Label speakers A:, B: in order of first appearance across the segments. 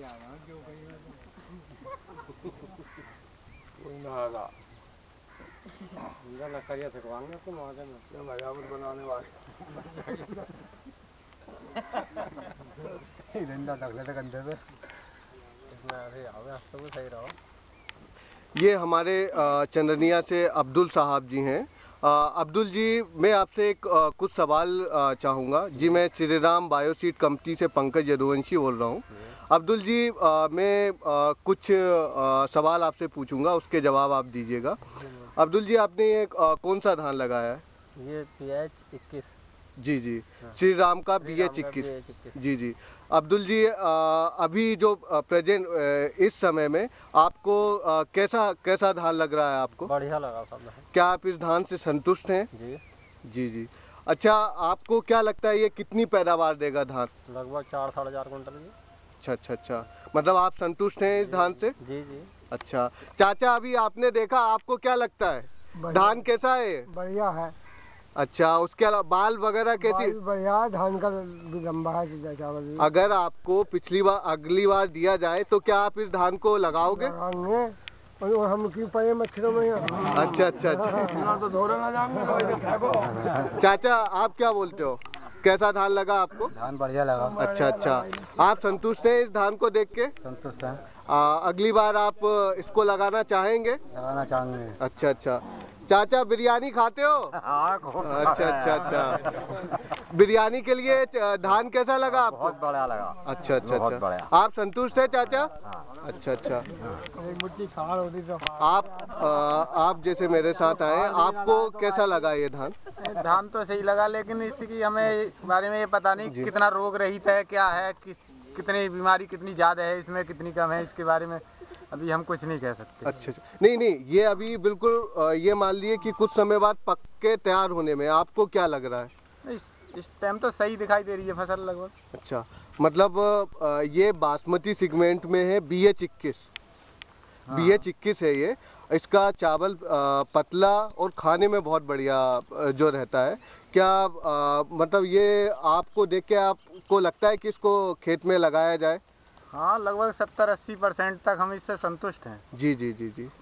A: नकरिया थकवाएंगे तो महाजन बनाने वाले डंडा ढक लेते कंधे पे। सही रहो।
B: ये हमारे चंदनिया से अब्दुल साहब जी हैं। अब्दुल जी, मैं आपसे एक कुछ सवाल चाहूँगा जी। मैं श्री राम बायोसीड कंपनी से पंकज यदुवंशी बोल रहा हूँ। अब्दुल जी, मैं कुछ सवाल आपसे पूछूंगा, उसके जवाब आप दीजिएगा। अब्दुल जी, आपने ये कौन सा धान लगाया है?
A: ये PH 21।
B: जी जी, श्री राम का BH 21। जी जी। अब्दुल जी, अभी जो प्रेजेंट इस समय में आपको कैसा धान लग रहा है आपको?
A: बढ़िया लगा सब।
B: क्या आप इस धान से संतुष्ट हैं?
A: जी
B: जी जी। अच्छा, आपको क्या लगता है ये कितनी पैदावार देगा धान?
A: लगभग 4-4.5 क्विंटल जी।
B: अच्छा अच्छा अच्छा, मतलब आप संतुष्ट हैं इस धान से?
A: जी जी।
B: अच्छा चाचा, अभी आपने देखा, आपको क्या लगता है धान कैसा है?
C: बढ़िया है।
B: अच्छा, उसके अलावा बाल वगैरह कैसी?
C: बढ़िया, धान का भी लंबा है चावल।
B: अगर आपको अगली बार दिया जाए तो क्या आप इस धान को लगाओगे?
C: लगाएंगे, और हम क्यों पड़े मच्छरों में।
B: अच्छा अच्छा अच्छा।
C: तो धोने ना जाएंगे।
B: चाचा, आप क्या बोलते हो, कैसा धान लगा आपको?
A: धान बढ़िया लगा।
B: अच्छा अच्छा, आप संतुष्ट हैं इस धान को देख के?
A: संतुष्ट हैं।
B: अगली बार आप इसको लगाना चाहेंगे?
A: लगाना चाहेंगे।
B: अच्छा अच्छा। चाचा, बिरयानी खाते हो? अच्छा अच्छा अच्छा। बिरयानी के लिए धान कैसा लगा आपको?
A: बहुत बढ़िया लगा।
B: अच्छा अच्छा अच्छा। आप संतुष्ट है चाचा? अच्छा अच्छा।
C: मिट्टी खार होती तो
B: आप जैसे मेरे साथ आए, आपको कैसा लगा ये धान?
A: धान तो सही लगा, लेकिन इसकी हमें बारे में ये पता नहीं कितना रोग रहित है, क्या है, कितनी बीमारी कितनी ज्यादा है इसमें, कितनी कम है, इसके बारे में अभी हम कुछ नहीं कह सकते।
B: अच्छा, नहीं नहीं, ये अभी बिल्कुल ये मान लिए कि कुछ समय बाद पक के तैयार होने में, आपको क्या लग रहा है?
A: इस टाइम तो सही दिखाई दे रही है फसल लगभग।
B: अच्छा, मतलब ये बासमती सेगमेंट में है, BH 21। BH 21 है ये। इसका चावल पतला और खाने में बहुत बढ़िया जो रहता है। क्या मतलब ये आपको देख के आपको लगता है कि इसको खेत में लगाया जाए?
A: हाँ, लगभग 70-80% तक हम इससे संतुष्ट हैं।
B: जी जी जी जी।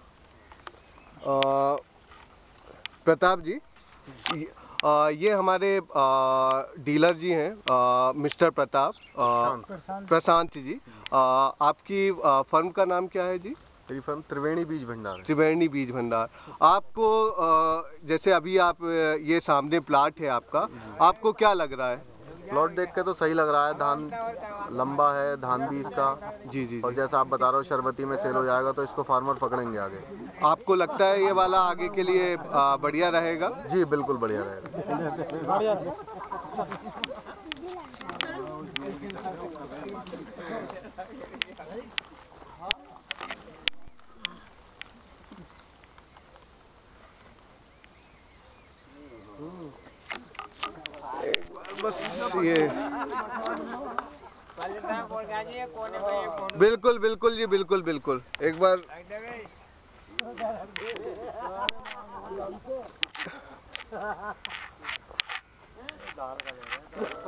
B: प्रताप जी, ये हमारे डीलर जी हैं, मिस्टर प्रशांत जी। आपकी फर्म का नाम क्या है जी?
D: मेरी फर्म त्रिवेणी बीज भंडार है।
B: त्रिवेणी बीज भंडार। आपको जैसे अभी आप ये सामने प्लाट है आपका, आपको क्या लग रहा है?
D: प्लॉट देख के तो सही लग रहा है, धान लंबा है, धान भी इसका।
B: जी जी।
D: और जैसा आप बता रहे हो शरबती में सेल हो जाएगा तो इसको फार्मर पकड़ेंगे आगे।
B: आपको लगता है ये वाला आगे के लिए बढ़िया रहेगा?
D: जी बिल्कुल बढ़िया रहेगा।
B: बस ये बिल्कुल बिल्कुल जी, बिल्कुल बिल्कुल, एक बार